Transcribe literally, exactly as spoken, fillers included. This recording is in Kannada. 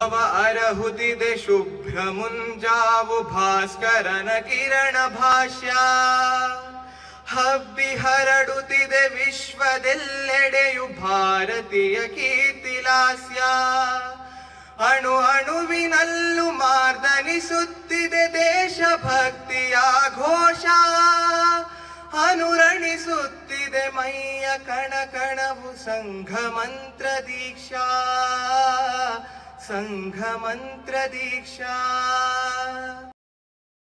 ಅವ ಅರಹುತಿದೆ ಶುಭ್ರ ಮುಂಜಾವು ಭಾಸ್ಕರನ ಕಿರಣ ಭಾಷ್ಯ ಹಬ್ಬಿ ಹರಡುತ್ತಿದೆ ವಿಶ್ವದೆಲ್ಲೆಡೆಯು ಭಾರತೀಯ ಕೀರ್ತಿಲಾಸ್ಯ ಅಣು ಅಣುವಿನಲ್ಲೂ ಮಾರ್ದನಿಸುತ್ತಿದೆ ದೇಶಭಕ್ತಿಯ ಘೋಷ ಅನುರಣಿಸುತ್ತಿದೆ ಮೈಯ ಕಣ ಕಣವು ಸಂಘ ಮಂತ್ರ ದೀಕ್ಷಾ ಸಂಘ ಮಂತ್ರ ದೀಕ್ಷಾ।